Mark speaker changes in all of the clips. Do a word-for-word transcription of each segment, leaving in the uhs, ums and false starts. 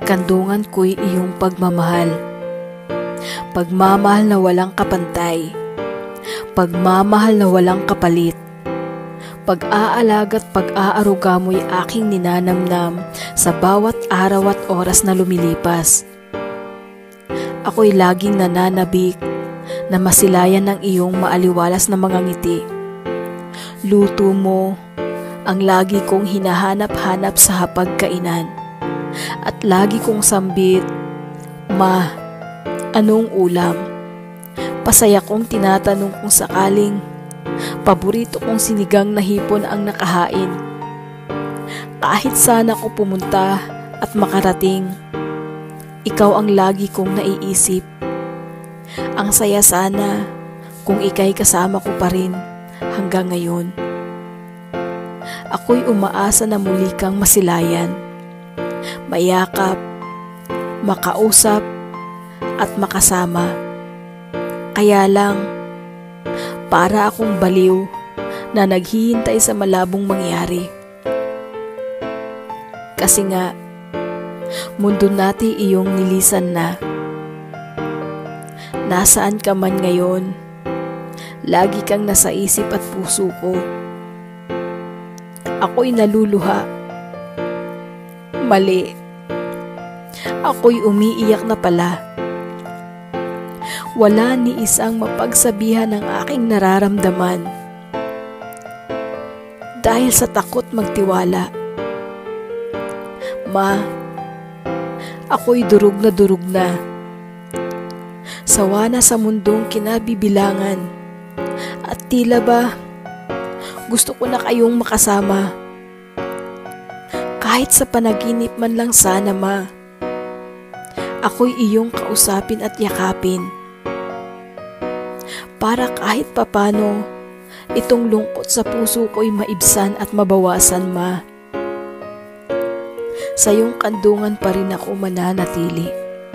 Speaker 1: Kandungan ko'y iyong pagmamahal. Pagmamahal na walang kapantay. Pagmamahal na walang kapalit. Pag-aalaga at pag-aaruga mo'y aking ninanamnam sa bawat araw at oras na lumilipas. Ako'y laging nananabik na masilayan ng iyong maaliwalas na mga ngiti. Luto mo ang lagi kong hinahanap-hanap sa hapagkainan. At lagi kong sambit, "Ma, anong ulam?" Pasaya kong tinatanong kung sakaling paborito kong sinigang na hipon ang nakahain. Kahit sana ko pumunta at makarating, ikaw ang lagi kong naiisip. Ang saya sana kung ika'y kasama ko pa rin hanggang ngayon. Ako'y umaasa na muli kang masilayan, mayakap, makausap at makasama. Kaya lang, para akong baliw na naghihintay sa malabong mangyari. Kasi nga, mundo natin iyong nilisan na. Nasaan ka man ngayon, lagi kang nasa isip at puso ko. Ako'y naluluha. Mali. Ako'y umiiyak na pala. Wala ni isang mapagsabihan ng aking nararamdaman. Dahil sa takot magtiwala. Ma, ako'y durog na durog na. Sawa na sa mundong kinabibilangan. At tila ba, gusto ko na kayong makasama. Kahit sa panaginip man lang sana, Ma. Ako'y iyong kausapin at yakapin. Para kahit papano, itong lungkot sa puso ko'y maibsan at mabawasan, Ma. Sa iyong kandungan pa rin ako mananatili.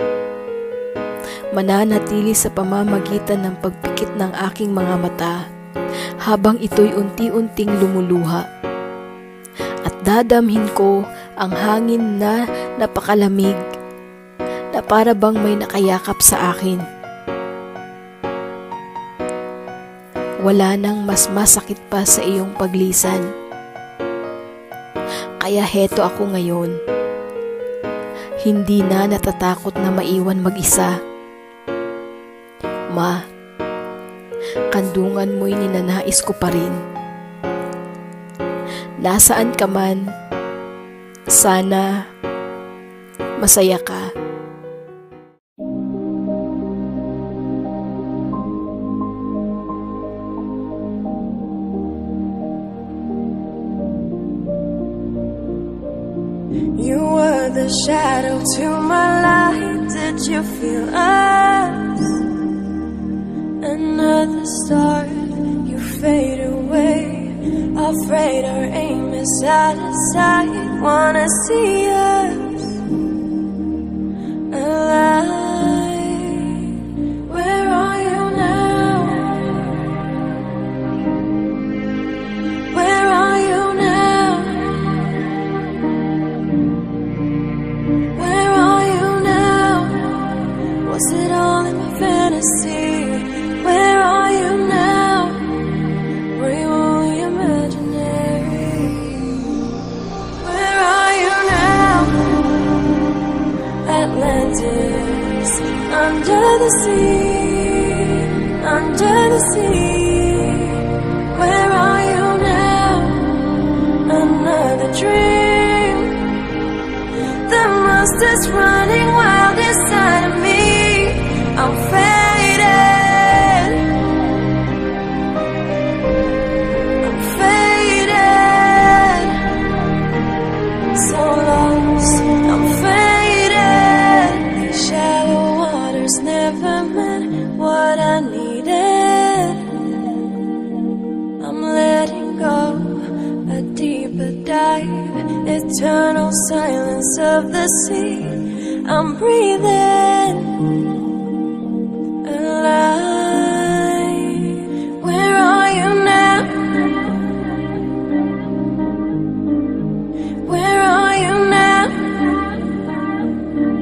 Speaker 1: Mananatili sa pamamagitan ng pagpikit ng aking mga mata habang ito'y unti-unting lumuluha. At dadamhin ko ang hangin na napakalamig na para bang may nakayakap sa akin. Wala nang mas masakit pa sa iyong paglisan. Kaya heto ako ngayon. Hindi na natatakot na maiwan mag-isa. Ma, kandungan mo'y ninanais ko pa rin. Nasaan ka man, sana masaya ka.
Speaker 2: You were the shadow to my light. Did you feel us? Another star, you fade away. Afraid our aim is out of sight. Wanna see us alive. Where are you now? Where are you now? Where are you now? Was it all in my fantasy? Where are you now? Were you only imaginary? Where are you now? Atlantis, under the sea, under the sea. Where are you now? Another dream. The monster's running wild inside of me. I'm faded. Eternal silence of the sea. I'm breathing alive. Where are you now? Where are you now?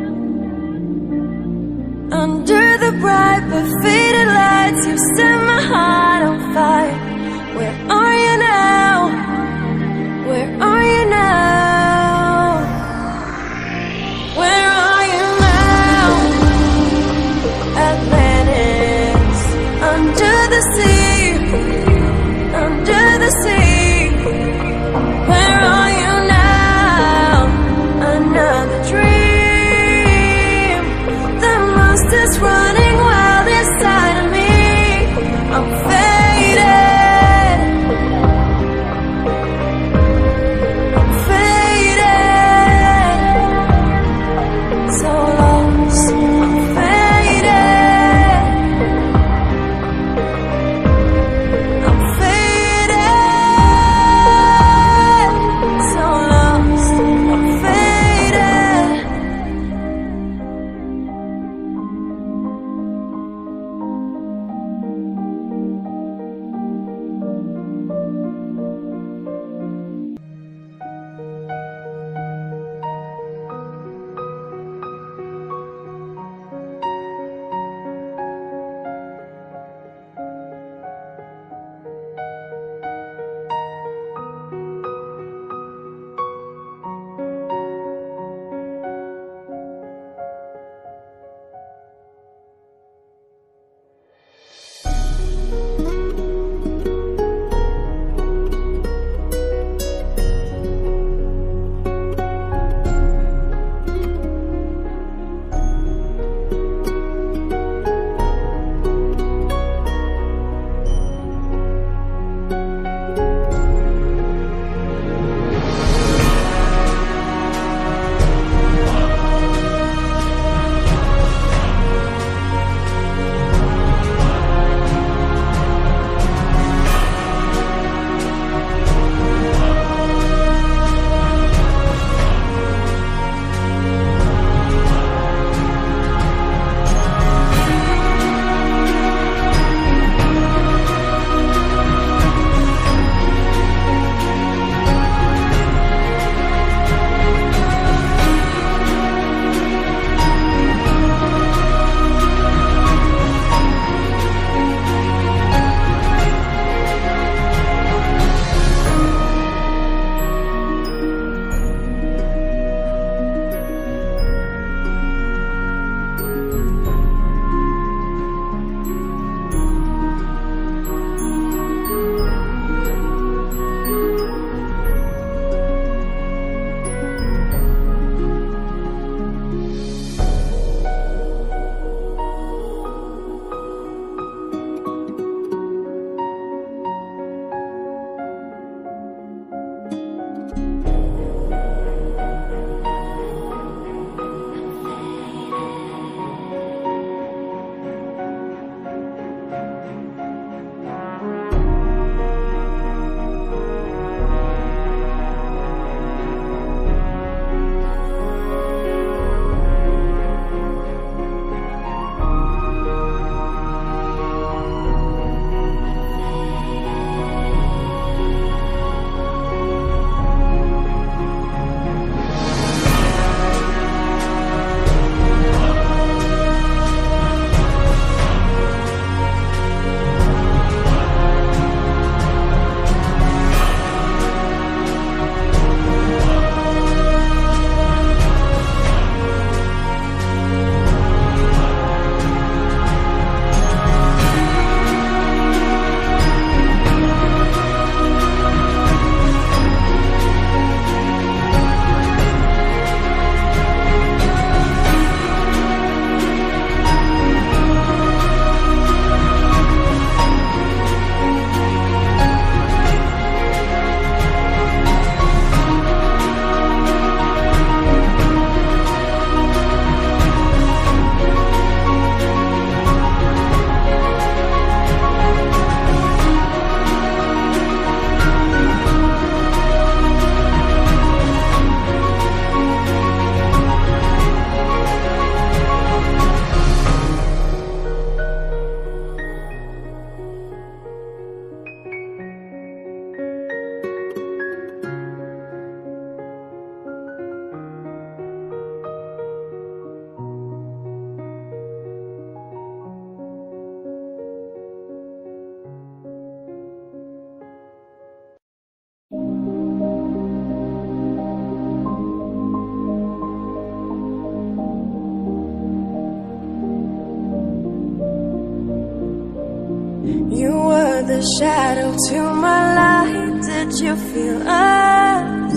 Speaker 2: shadow to my light. Did you feel us?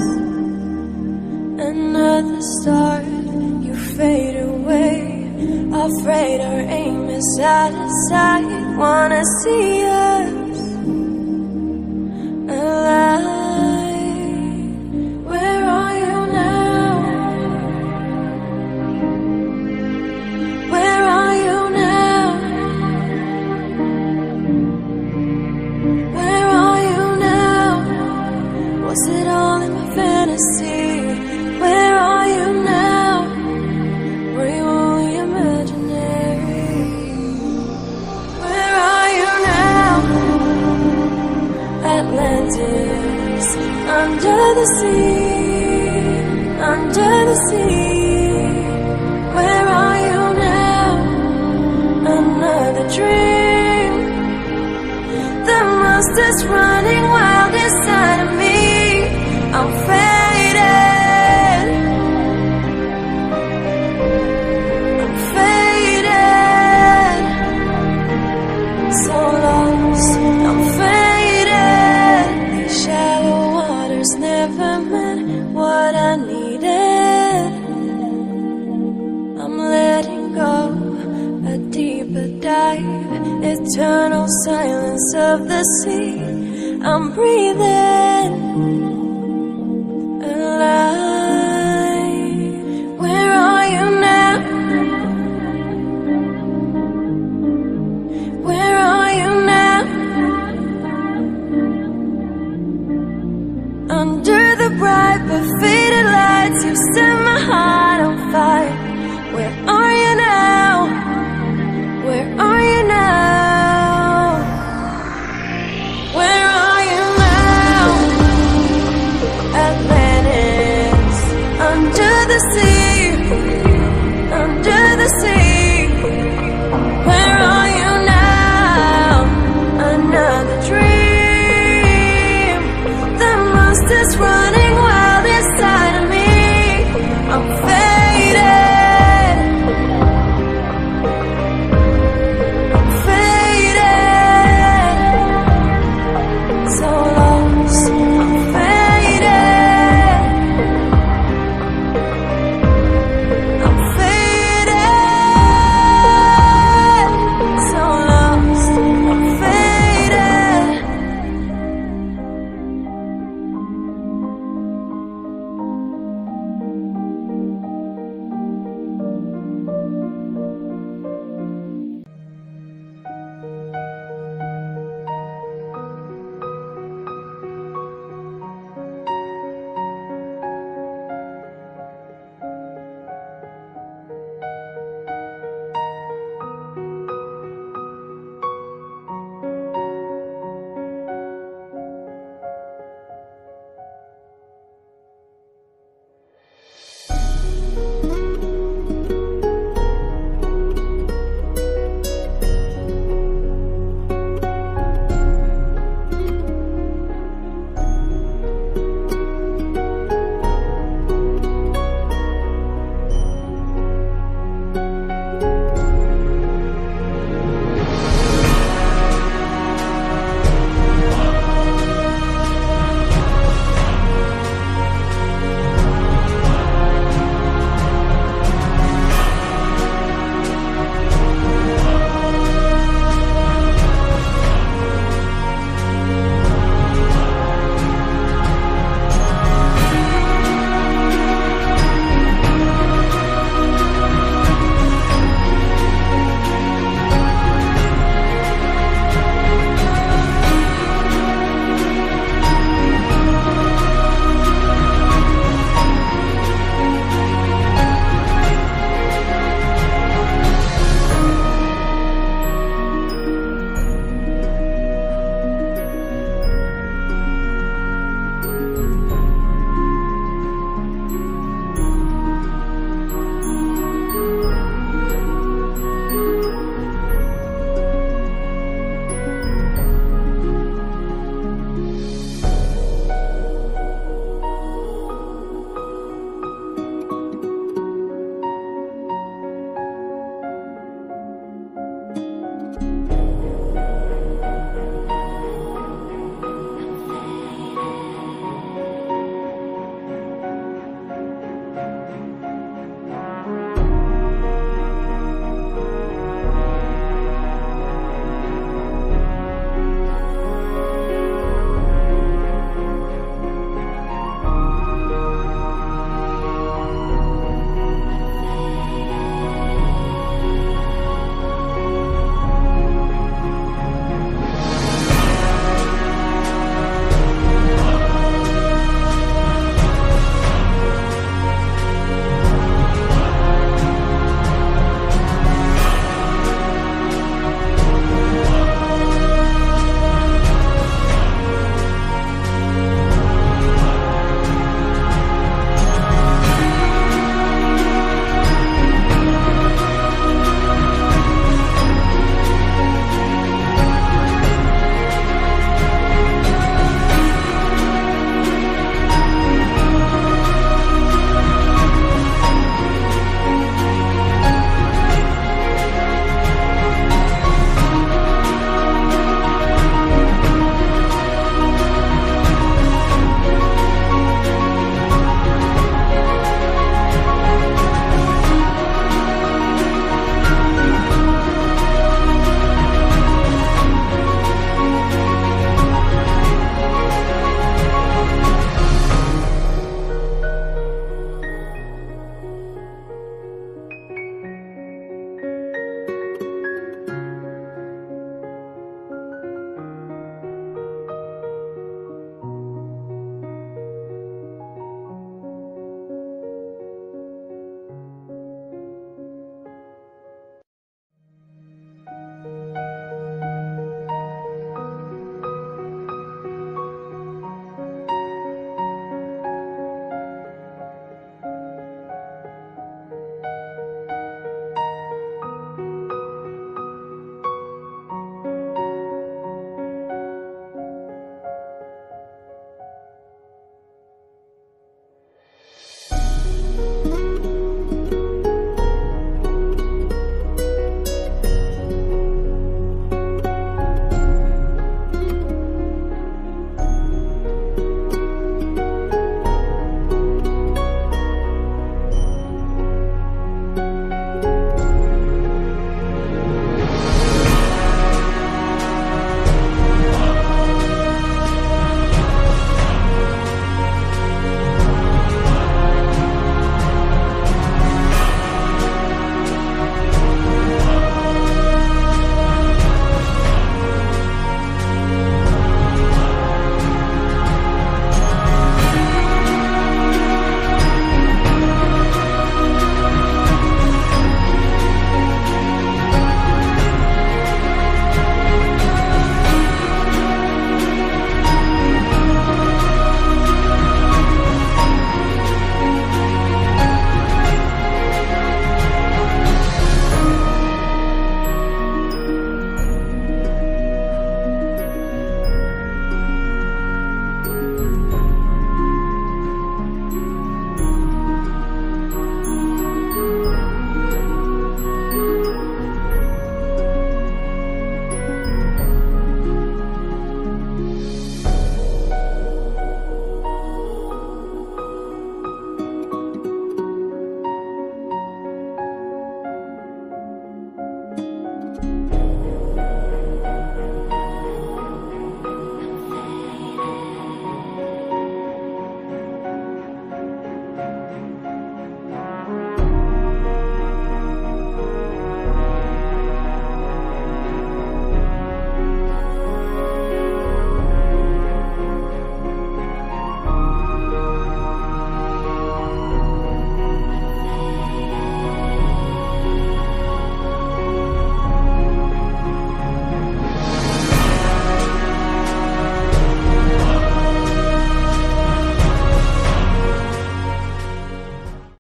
Speaker 2: Another star, you fade away. Afraid our aim is out of sight. Wanna see us alive. Where are you now? Where are you now? Where are you now? Was it all in my fantasy? Where are you now? Were you only imaginary? Where are you now? Atlantis, under the sea, under the sea. Where are you now? Another dream. The monster's running wild inside of me. I'm faded. I'm faded. So lost, I'm faded. These shallow waters never meant what I needed. I'm letting go, a deeper dive, eternal silence of the sea. I'm breathing.